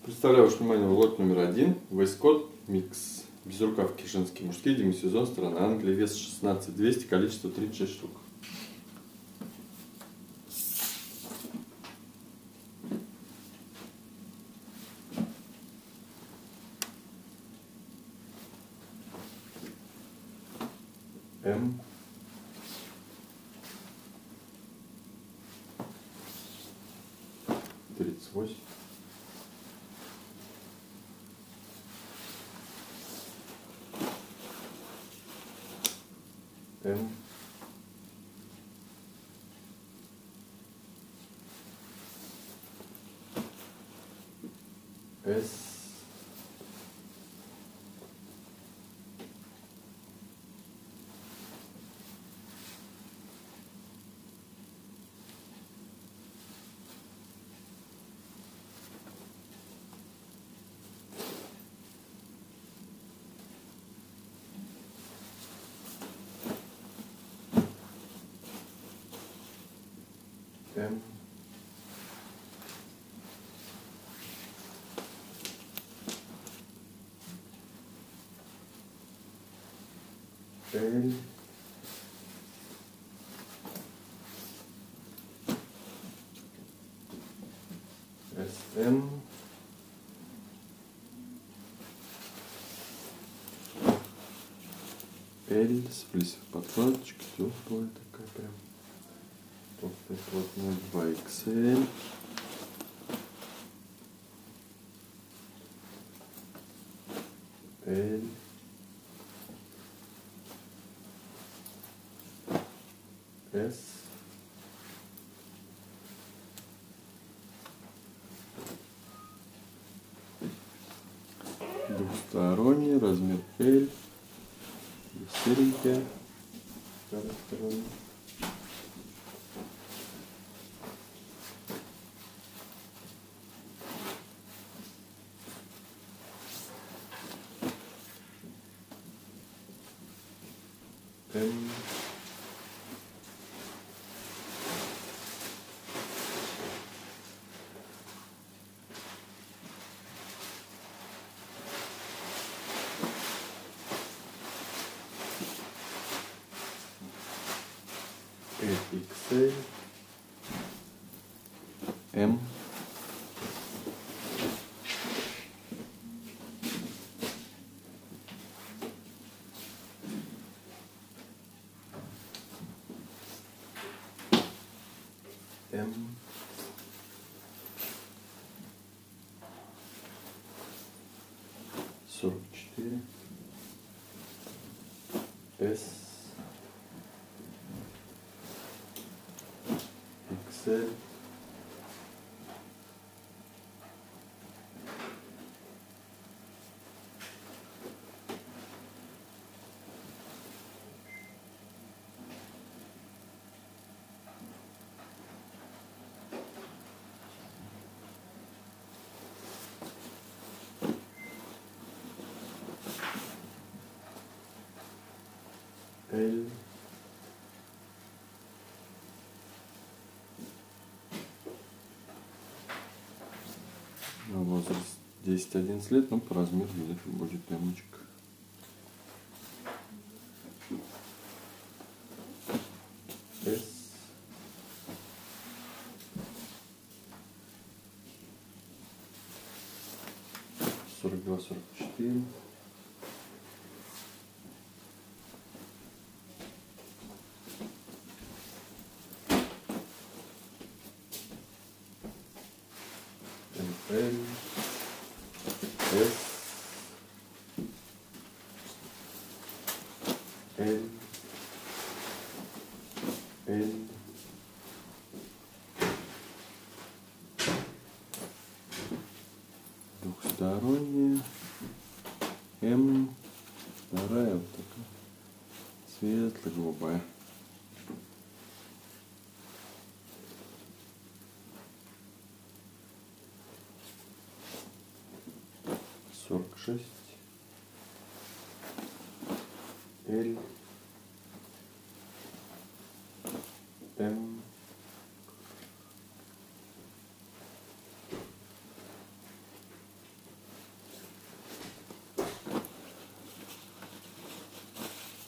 Представляю ваше внимание лот номер 1. Вейскот микс. Безрукавки женские, мужские, демисезон, страна Англия, вес 16200, количество 36 штук. М. Тридцать восемь. М. С. М. Л. СМ. L с плюсом подкладочка, теплая такая прям. Толстая плотная 2XL. L. S. Двухсторонний, размер L. Серенькая. Вторая сторона. М. XL. М. М. 44. С. XL. L. Возраст 10-11 лет, но по размеру где-то будет ямочка. S. 42-44. L. S. L. L. Двухсторонняя. М. Вторая вот такая светло-голубая. Сорок шесть. L. М.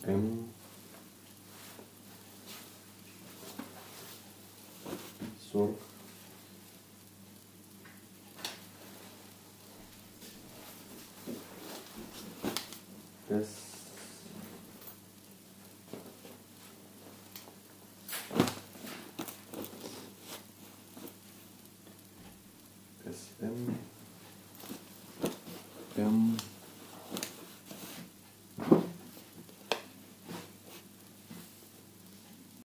М. 40. С. СМ. М.